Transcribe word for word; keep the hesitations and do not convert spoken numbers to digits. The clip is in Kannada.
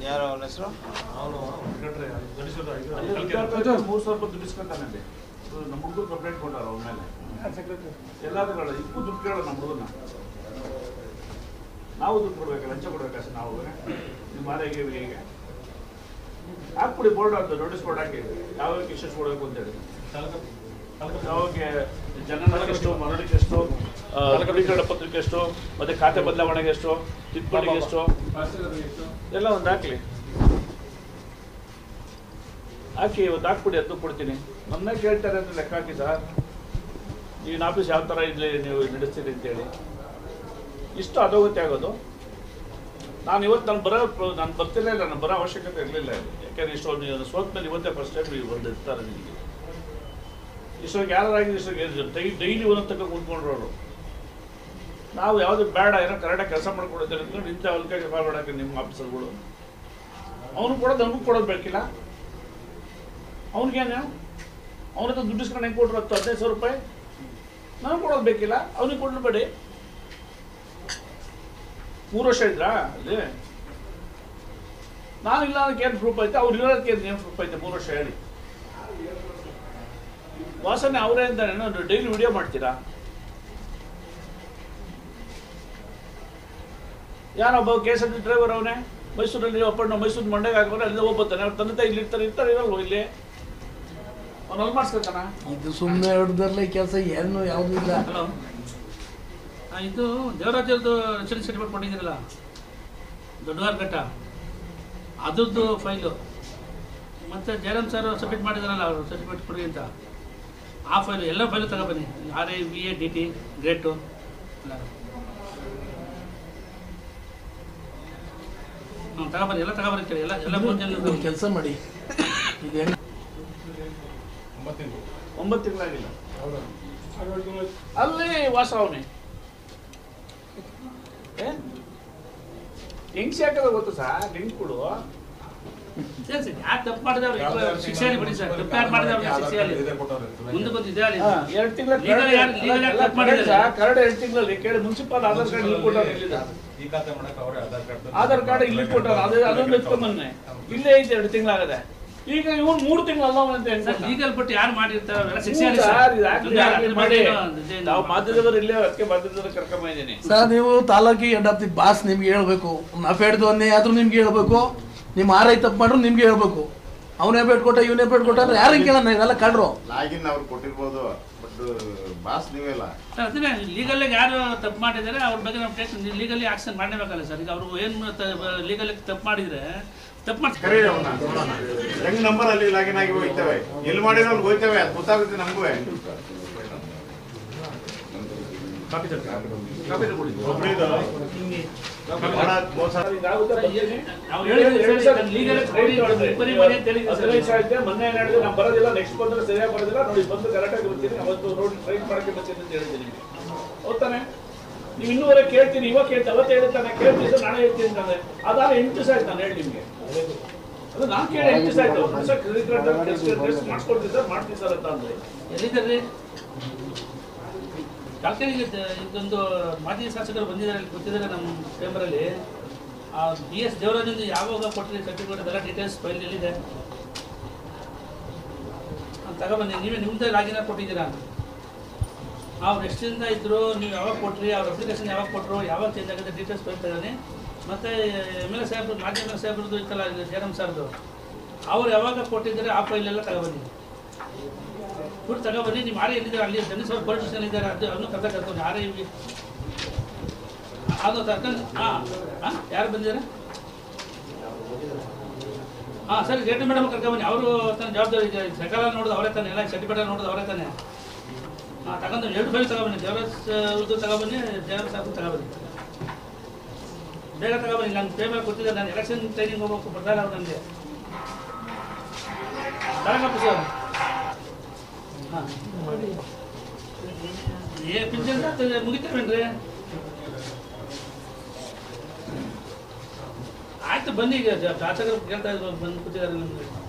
ಯಾರು ಅವನ ಹೆಸರು? ಅವನು ಮೂರು ಸಾವಿರ ರೂಪಾಯಿ ದುಡ್ಡಿಸ್ಕೊಂತಾನೆ. ನಮ್ಮ ಹುಡುಗರು ಕಂಪ್ಲೇಂಟ್ ಕೊಟ್ಟಾರ ಅವನ ಮೇಲೆ. ಎಲ್ಲಾದ್ರೂ ಇಪ್ಪು ದುಡ್ಡು ಕೇಳೋ ನಮ್ಮ ಹುಡುಗನ. ನಾವು ದುಡ್ಡು ಕೊಡ್ಬೇಕು, ಲಂಚ ಕೊಡ್ಬೇಕು ನಾವು. ನಿಮ್ಮ ಮಾರಿಗೆ ಹೀಗೆ ಹಾಕ್ಬಿಡಿ ಬೋರ್ಡ್ ಅಂತ ನೋಟಿಸ್ ಬೋರ್ಡ್ ಹಾಕಿ ಯಾವಾಗ ಎಷ್ಟು ಕೊಡಬೇಕು ಅಂತೇಳಿ. ಯಾವಾಗ ಜನನಕ್ಕೆ ಎಷ್ಟು, ಮರಣಿಗೆ ಎಷ್ಟು, ನವೀಕರಣ ಪತ್ರಿಕೆ ಎಷ್ಟು, ಮತ್ತೆ ಖಾತೆ ಬದಲಾವಣೆಗೆ ಎಷ್ಟು, ತಿದ್ದುಪಡಿಗೆ ಎಷ್ಟು ಎಲ್ಲ ಒಂದು ಹಾಕ್ಲಿ. ಹಾಕಿ ಇವತ್ತು ಹಾಕ್ಬಿಡಿ, ಅದು ಕೊಡ್ತೀನಿ. ನಮ್ಮನ್ನೇ ಕೇಳ್ತಾರೆ ಅಂತ ಲೆಕ್ಕ ಹಾಕಿ ಸರ್, ನೀವಿನ ಆಫೀಸ್ ಯಾವ ಥರ ಇಲ್ಲಿ ನೀವು ನಡೆಸ್ತೀರಿ ಅಂತೇಳಿ. ಇಷ್ಟು ಅಧೋಗತಿ ಆಗೋದು. ನಾನು ಇವತ್ತು ನಾನು ಬರೋ ನಾನು ಬರ್ತಿಲ್ಲ ಇಲ್ಲ, ನಾನು ಬರೋ ಅವಶ್ಯಕತೆ ಇರಲಿಲ್ಲ. ಯಾಕೆಂದರೆ ಇಷ್ಟು ನೀವು ಸೋತ ಮೇಲೆ ಇವತ್ತೇ ಫಸ್ಟ್ ಟೈಮ್ ನೀವು ಒಂದು ಇರ್ತಾರೆ ನಿಮಗೆ. ಇಷ್ಟೊಂದು ಯಾರಾಗಿ ಇಷ್ಟೊಂದು ಡೈ ಡೈಲಿ ಒಂದೊಂದು ತಕ್ಕ ಕೂತ್ಕೊಂಡ್ರು. ನಾವು ಯಾವುದು ಬೇಡ, ಏನೋ ಕರೆಕ್ಟಾಗಿ ಕೆಲಸ ಮಾಡ್ಕೊಡ್ತಾರೆ ಅಂದ್ಕೊಂಡು ಇಂಥ ಹೊಲಕ್ಕೆ ಕಾಲ್ ಮಾಡೋಕ್ಕೆ ನಿಮ್ಮ ಆಫೀಸರ್ಗಳು. ಅವನು ಕೊಡೋದು ನಮಗೂ ಕೊಡೋದು ಬೇಕಿಲ್ಲ. ಅವ್ನಿಗೇನು ಅವನ ಹತ್ರ ದುಡ್ಡು ಇಸ್ಕೊಂಡು ಹೆಂಗೆ ಕೊಟ್ಟರು? ಹತ್ತು ಹದಿನೈದು ಸಾವಿರ ರೂಪಾಯಿ ನನಗೆ ಕೊಡೋದು ಬೇಕಿಲ್ಲ, ಅವನಿಗೆ ಕೊಡಬೇಡಿ. ಮೂರು ವರ್ಷ ಇದ್ರಾ ಅಲ್ಲಿ? ನಾನಿಲ್ಲ ಅದಕ್ಕೆ ಏನು ಪ್ರೂಫ್ ಐತೆ? ಅವ್ರು ಇರೋದಕ್ಕೆ ಏನು ಪ್ರೂಫ್ ಐತೆ? ಮೂರು ವರ್ಷ ಹೇಳಿ. ವಾಸನೆ ಅವರೇ ಅಂತಾನೆ ಡೈಲಿ ವಿಡಿಯೋ ಮಾಡ್ತೀರಾ? ಯಾರೊಬ್ಬ K S R T driver ಅವನೇ ಮೈಸೂರಲ್ಲಿ ಒಪ್ಪಣ್ಣ ಮೈಸೂರು ಮಂಡ್ಯಗೆ ಹಾಕೋರೆ ಅಲ್ಲಿ ಹೋಗ್ಬೋತಾನೆ. ಅವ್ರ ತಂದೆ ತಾಯಿ ಇಲ್ಲಿ ಇರ್ತಾರೆ ಇರ್ತಾರೆ ಇರಲ್ವ ಇಲ್ಲಿ? ಅವ್ನು ಅಲ್ಲಿ ಮಾಡಿಸ್ಕೊತಾನ. ಇದು ಸುಮ್ಮನೆ ಹೊಡೆದಲ್ಲೇ ಕೆಲಸ ಏನು ಯಾವುದೂ ಇಲ್ಲ. ಹಲೋ, ಇದು ದೇವರಾಜರದು ರೆಸಿಡೆನ್ಸ್ ಸರ್ಟಿಫಿಕೇಟ್ ಕೊಟ್ಟಿದ್ದೀರಲ್ಲ ದೊಡ್ಡವಾರ ಘಟ್ಟ, ಅದ್ರದ್ದು ಫೈಲು ಮತ್ತು ಜಯರಾಮ್ ಸರ್ ಸಬ್ಮಿಟ್ ಮಾಡಿದಾರಲ್ಲ ಅವರು ಸರ್ಟಿಫಿಕೇಟ್ ಕೊಡಿ ಅಂತ, ಆ ಫೈಲು ಎಲ್ಲ ಫೈಲು ತಗೊಬನ್ನಿ. R I V A D T ಗ್ರೇಟು ಎಲ್ಲ ಹ್ಞೂ ತಗೊಬನ್ನಿ, ಎಲ್ಲ ತಗೊಬನ್ನಿ ಕೇಳಿ. ಎಲ್ಲ ಎಲ್ಲ ಮೂರು ಕೆಲಸ ಮಾಡಿ. ಇದು ಒಂಬತ್ತು ತಿಂಗಳಾಗಿಲ್ಲ ಅಲ್ಲಿ ವಾಸ ಅವನೇ. ಹೆಂಗ್ಸಿ ಹಾಕೋದು ಗೊತ್ತು ಸರ್, ಲಿಂಕ್ಗಳು ಸರಿ ಸರಿ ಯಾರು ತಪ್ಪು ಮಾಡಿದ್ರೆ ಅವ್ರಿಗೆ ಶಿಕ್ಷೆ ಬಿಡಿ ಸರ್. ತಪ್ಪು ಯಾರು ಮಾಡಿದ್ರೆ ಅವ್ರಿಗೆ ಶಿಕ್ಷೆ ಆಗಲಿ. ಮುಂದೆ ಬಂದಿದೆ ಎರಡು ತಿಂಗಳ ಕರಡು ಎರಡು ತಿಂಗಳಲ್ಲಿ ಕೇಳಿ ಮುನ್ಸಿಪಲ್ ಆಧಾರ್ ಕಾರ್ಡ್ ಇಲ್ಲಿ ಕೊಟ್ಟಾರ. ಆಧಾರ್ ಕಾರ್ಡ್ ಇಲ್ಲಿ ಕೊಟ್ಟಾರ, ಅದೇ ಅದೊಂದು ಎತ್ಕೊಂಬನ್ನೆ. ಇಲ್ಲೇ ಐತೆ ಎರಡು ತಿಂಗಳಾಗದೆ. ಈಗ ಇವನು ಮೂರು ತಿಂಗಳು ಅಲ್ಲವಂತೆ ಲೀಗಲ್ ಬಿಟ್ಟು ಯಾರು ಮಾಡಿರ್ತಾರೆ ಶಿಕ್ಷೆ ಮಾಡಿ. ನಾವು ಮಾಧ್ಯಮದವರು ಇಲ್ಲೇ ಅದಕ್ಕೆ ಮಾಧ್ಯಮದವರು ಕರ್ಕೊಂಬಂದಿದ್ದೀನಿ ಸರ್. ನೀವು ತಾಲೂಕಿಗೆ ಹೆಡ್ ಆಫ್ ದಿ ಬಾಸ್ ನಿಮ್ಗೆ ಹೇಳ್ಬೇಕು. ನಫೇಡ್ದು ಅನ್ನೇ ಆದ್ರೂ ನಿಮ್ಗೆ ಹೇಳ್ಬೇಕು. ನಿಮ್ಮ ಆರ್ ಐ ತಪ್ಪು ಮಾಡ್ರು ನಿಮ್ಗೆ ಹೇಳ್ಬೇಕು. ಅವನೇ ಬೇಟ್ ಕೊಟ್ಟ ಇವನೇ ಬೇಟ್ ಕೊಟ್ಟ ಅಂದ್ರೆ ಯಾರು ಕೇಳೋಣ? ಇವೆಲ್ಲ ಕಡ್ರು ಲಾಗಿನ್ ಅವ್ರು ಕೊಟ್ಟಿರ್ಬೋದು, ಬಟ್ ಬಾಸ್ ನೀವೆಲ್ಲ ಅದನ್ನೇ ಲೀಗಲ್ ಯಾರು ತಪ್ಪು ಮಾಡಿದ್ದಾರೆ ಅವ್ರ ಬಗ್ಗೆ ನಾವು ಟೇಕ್ ಲೀಗಲಿ ಆಕ್ಷನ್ ಮಾಡಲೇಬೇಕಲ್ಲ ಸರ್. ಈಗ ಅವರು ಏನು ಲೀಗಲ್ ತಪ್ಪು ಮಾಡಿದ್ರೆ ತಪ್ಪು ಮಾಡ್ತಾರೆ. ಹೆಂಗ್ ನಂಬರ್ ಅಲ್ಲಿ ಲಾಗಿನ್ ಆಗಿ ಹೋಗ್ತೇವೆ, ಎಲ್ಲಿ ಮಾಡಿರೋ ಅಲ್ಲಿ ಹೋಗ್ತೇವೆ, ಅದು ಗೊತ್ತಾಗುತ್ತೆ ನಮಗೂ. ಮೊನ್ನೆ ಹೇಳಿದ್ರೆ ನಾವು ಬರೋದಿಲ್ಲ, ನೆಕ್ಸ್ಟ್ ಬಂದ್ರೆ ಸರಿಯಾಗಿ ಬರೋದಿಲ್ಲ ನೋಡಿ, ಬಂದು ಕರೆಕ್ಟಾಗಿ ಬರ್ತೀನಿ, ಅವತ್ತು ರೋಡ್ ಟ್ರೈನ್ ಮಾಡಕ್ಕೆ ಬರ್ತೀನಿ ಅಂತ ಹೇಳಿದ್ದೀನಿ ನಿಮಗೆ. ಹೌದಾನೆ? ನೀವು ಇನ್ನೂವರೆಗೆ ಕೇಳ್ತೀನಿ, ಇವಾಗ ಕೇಳ್ತೀನಿ, ಅವತ್ತು ಹೇಳ್ತಾನೆ ಕೇಳ್ತೀನಿ ಸರ್, ನಾಳೆ ಹೇಳ್ತೀನಿ ಅಂತಂದ್ರೆ ಅದಾದ ಎಂಟು ದಿವಸ ಆಯ್ತು ನಾನು ಹೇಳಿ ನಿಮಗೆ. ಅದು ನಾನು ಕೇಳಿ ಎಂಟು ದಿವಸ ಆಯ್ತು. ಟೆಸ್ಟ್ ಮಾಡಿಸ್ಕೊಡ್ತೀನಿ ಸರ್, ಮಾಡ್ತೀನಿ ಸರ್ ಅಂತ ಅಂದ್ರೆ ಎಲ್ಲಿದ್ದಾರೆ ಡಾಕ್ಟರಿಗೆ ಇದೊಂದು ಮಾಜಿ ಶಾಸಕರು ಬಂದಿದ್ದಾರೆ, ಗೊತ್ತಿದ್ದಾರೆ ನಮ್ಮ ಪೇಪರಲ್ಲಿ. ಆ ಬಿ ಎಸ್ ದೇವರಾಜಂದು ಯಾವಾಗ ಕೊಟ್ಟಿರಿ ಸರ್ಟಿಫಿಕೇಟ್ ಅದೆಲ್ಲ ಡೀಟೇಲ್ಸ್ ಫೈಲ್ ಎಲ್ಲಿದೆ ತಗೊಬನ್ನಿ. ನೀವೇ ನಿಮ್ಮದೇ ಲಾಗಿನ ಕೊಟ್ಟಿದ್ದೀರಾ? ಅವ್ರು ಎಷ್ಟಿಂದ ಇದ್ರು, ನೀವು ಯಾವಾಗ ಕೊಟ್ರಿ, ಅವ್ರ ಅಪ್ಲಿಕೇಶನ್ ಯಾವಾಗ ಕೊಟ್ಟರು, ಯಾವಾಗ ಚೇಂಜ್ ಆಗುತ್ತೆ ಡೀಟೇಲ್ಸ್ ಫೈಲ್ ತಗೊಳ್ಳಿ. ಮತ್ತು ಎಮ್ ಎಲ್ ಎ ಸಾಹೇಬ್ರು ಮಾಜಿ ಎಮ್ ಎಲ್ ಎ ಸಾಹೇಬ್ರದ್ದು ಇತ್ತಲ್ಲ ಜಯರಾಮ್ ಸರ್ದು, ಅವ್ರು ಯಾವಾಗ ಕೊಟ್ಟಿದ್ದಾರೆ ಆ ಫೈಲೆಲ್ಲ ತಗೊಬನ್ನಿ. ಫುಡ್ ತಗೊಬನ್ನಿ. ನೀವು ಆರೇ ಎಲ್ಲಿದ್ದಾರೆ ಅಲ್ಲಿ ಧನುಷ್ ಅವ್ರು ಪೊಲೀಸ್ ಸ್ಟೇಷನ್ ಇದ್ದಾರೆ, ಅದು ಅದನ್ನು ಕರ್ತ ಕರ್ಕೊಂಡು ಆರೇ ಅದು ತರ್ಕೊಂಡು. ಹಾಂ ಹಾಂ ಯಾರು ಬಂದಿದ್ದಾರೆ? ಹಾಂ ಸರಿ, ರೇಟು ಮೇಡಮ್ ಕರ್ಕೊಬನ್ನಿ. ಅವರು ತಾನು ಜವಾಬ್ದಾರಿ ಸಕಾಲ ನೋಡೋದು ಅವರೇ ತಾನೆ, ಎಲ್ಲ ಸರ್ಟಿಫಿಕೇಟ್ ನೋಡೋದು ಅವರೇ ತಾನೆ. ಹಾಂ ತಗೊಂಡು ಎರಡು ಫೈಲ್ ತಗೊಬನ್ನಿ. ದೇವರಾಜ್ ತಗೊಬನ್ನಿ, ದೇವರಾಜ್ ಸಾಕು ತಗೊಬನ್ನಿ, ಬೇಗ ತಗೊಬನ್ನಿ. ನಾನು ಪೇಮೆಂಟ್ ಕೊಟ್ಟಿದ್ದೆ, ನಾನು ಎಲೆಕ್ಷನ್ ಟ್ರೈನಿಂಗ್ ಹೋಗ್ಬೇಕು, ಬರ್ತಾ ಇಲ್ಲ ನನಗೆ. ತಗೊಂಡಪ್ಪ ಸರ್. ಹಾಂ ಏ ಪಿಂಚನ್ ಮುಗಿತೇವೇನ್ರಿ? ಆಯ್ತು ಬನ್ನಿ, ಈಗ ಶಾಸಕರು ಕೇಳ್ತಾ ಇದ್ರು, ಬಂದು ಕೂತಿದ್ದಾರೆ ನಮಗೆ.